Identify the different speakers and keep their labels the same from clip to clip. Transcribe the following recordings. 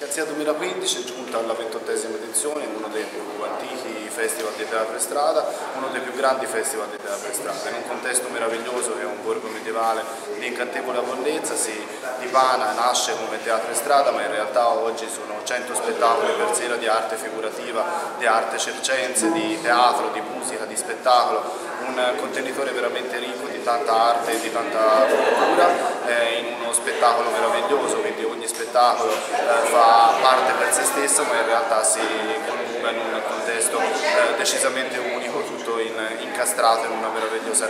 Speaker 1: Mercanzia 2015 è giunta alla 28ª edizione, uno dei più antichi festival di teatro e strada, uno dei più grandi festival di teatro e strada, in un contesto meraviglioso che è un borgo medievale di incantevole bellezza. Si dipana, nasce come teatro e strada, ma in realtà oggi sono 100 spettacoli per sera di arte figurativa, di arte circense, di teatro, di musica, di spettacolo, un contenitore veramente ricco di tanta arte e di tanta cultura in uno spettacolo meraviglioso, quindi ogni spettacolo fa parte per se stesso, ma in realtà si coniuga in un contesto decisamente unico, tutto incastrato in una meravigliosa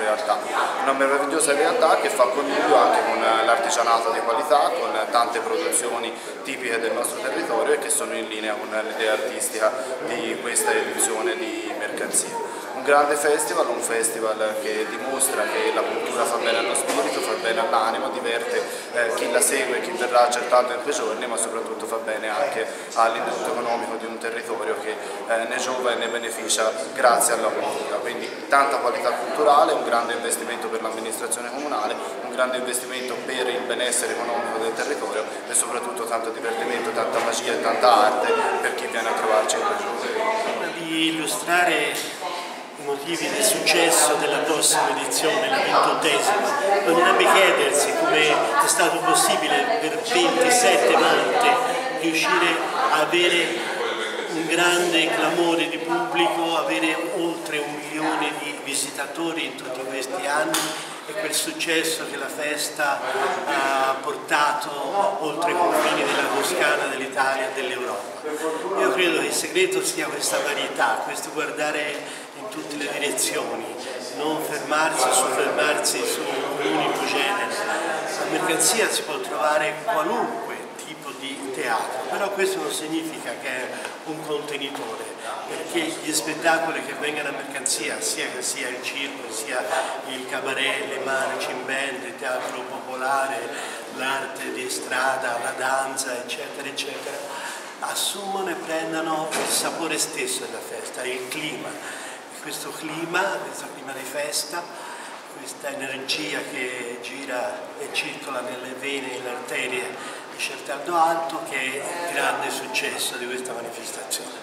Speaker 1: realtà che fa connubio anche con l'artigianato di qualità, con tante produzioni tipiche del nostro territorio e che sono in linea con l'idea artistica di questa edizione di Mercanzia. Un grande festival, un festival che dimostra che la cultura fa bene allo spirito, fa bene all'anima, diverte chi la segue e chi verrà accertato in quei giorni, ma soprattutto fa bene anche all'indotto economico di un territorio che ne giova e ne beneficia grazie alla cultura. Quindi tanta qualità culturale, un grande investimento per l'amministrazione comunale, un grande investimento per il benessere economico del territorio e soprattutto tanto divertimento, tanta magia e tanta arte per chi viene a trovarci in quei giorni.
Speaker 2: Di illustrare i motivi del successo della prossima edizione, la 28ª, bisognerebbe chiedersi come è stato possibile per 27 volte riuscire a avere un grande clamore di pubblico, avere oltre 1 milione di visitatori in tutti questi anni e quel successo che la festa ha portato oltre i confini della Toscana, dell'Italia e dell'Europa. Io credo che il segreto sia questa varietà, questo guardare in tutte le direzioni, non soffermarsi su un unico genere. A Mercanzia si può trovare qualunque tipo di teatro, però questo non significa che è un contenitore, perché gli spettacoli che vengono a Mercanzia, sia che sia il circo, sia il cabaret, le marching band, il teatro popolare, l'arte di strada, la danza, eccetera, eccetera, assumono e prendono il sapore stesso della festa, il clima. Questo clima di festa, questa energia che gira e circola nelle vene e nelle arterie di Certaldo Alto, che è il grande successo di questa manifestazione.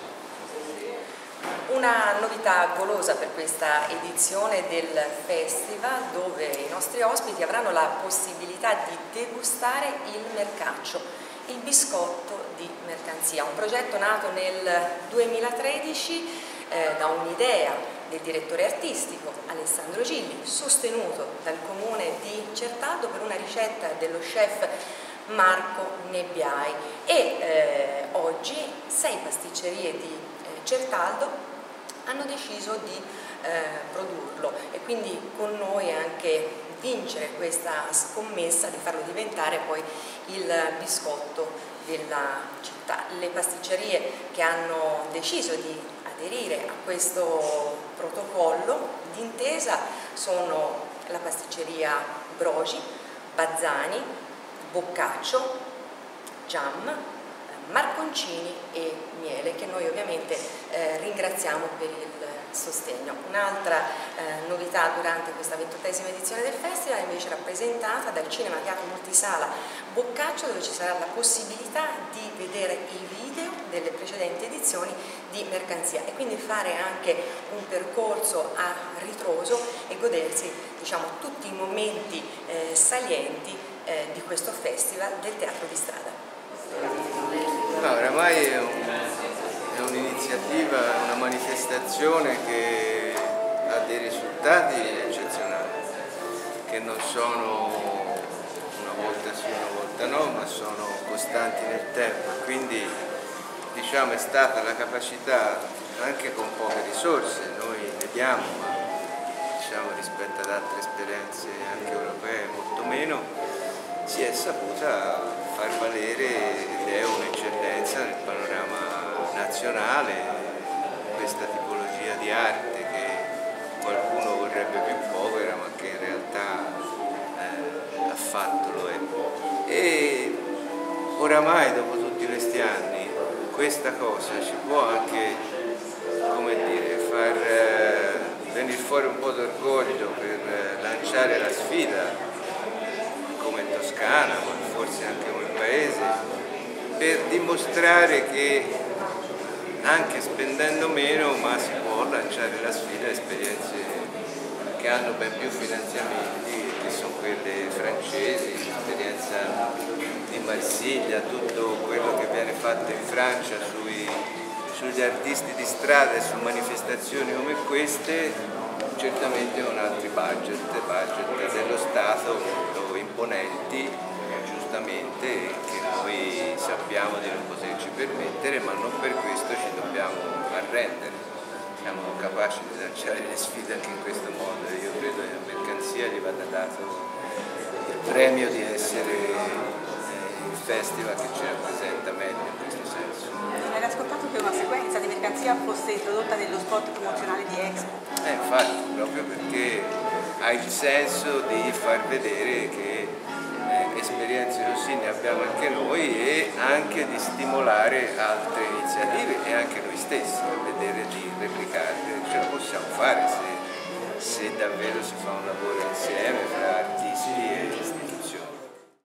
Speaker 3: Una novità golosa per questa edizione del festival, dove i nostri ospiti avranno la possibilità di degustare il mercaccio, il biscotto di Mercanzia, un progetto nato nel 2013 da un'idea del direttore artistico Alessandro Gilli, sostenuto dal comune di Certaldo per una ricetta dello chef Marco Nebbiai e oggi 6 pasticcerie di Certaldo hanno deciso di produrlo e quindi con noi anche vincere questa scommessa di farlo diventare poi il biscotto della città. Le pasticcerie che hanno deciso di aderire a questo protocollo d'intesa sono la pasticceria Brogi, Bazzani, Boccaccio, Jam, Marconcini e Miele, che noi ovviamente ringraziamo per il sostegno. Un'altra novità durante questa 28ª edizione del festival è invece rappresentata dal Cinema Teatro Multisala Boccaccio, dove ci sarà la possibilità di vedere i video delle precedenti edizioni di Mercanzia e quindi fare anche un percorso a ritroso e godersi, diciamo, tutti i momenti salienti di questo festival del teatro di strada.
Speaker 4: No, oramai è un'iniziativa, una manifestazione che ha dei risultati eccezionali, che non sono una volta sì, una volta no, ma sono costanti nel tempo. Quindi diciamo è stata la capacità, anche con poche risorse, noi ne diamo, ma diciamo rispetto ad altre esperienze anche europee molto meno, si è saputa far valere ed è un'eccellenza nel panorama nazionale questa tipologia di arte che qualcuno vorrebbe più povera ma che in realtà affatto lo è. E oramai dopo tutti questi anni questa cosa ci può anche, come dire, far venire fuori un po' d'orgoglio per lanciare la sfida come in Toscana, ma forse anche come paese, per dimostrare che anche spendendo meno ma si può lanciare la sfida a esperienze che hanno ben più finanziamenti, che sono quelle francesi, l'esperienza di Marsiglia, tutto quello che viene fatto in Francia sugli artisti di strada e su manifestazioni come queste, certamente con altri budget dello Stato molto imponenti, giustamente, che noi sappiamo di non poterci permettere, ma non per questo ci dobbiamo arrendere. Siamo capaci di lanciare le sfide anche in questo modo. Io credo che alla mercanzia gli vada dato il premio di essere il festival che ci rappresenta meglio in questo senso.
Speaker 5: Hai ascoltato che una sequenza di mercanzia fosse introdotta nello spot promozionale di Expo?
Speaker 4: Infatti, proprio perché ha il senso di far vedere che esperienze così ne abbiamo anche noi e anche di stimolare altre iniziative e anche noi stessi a vedere di replicarle. Ce la possiamo fare se davvero si fa un lavoro insieme fra artisti e istituti.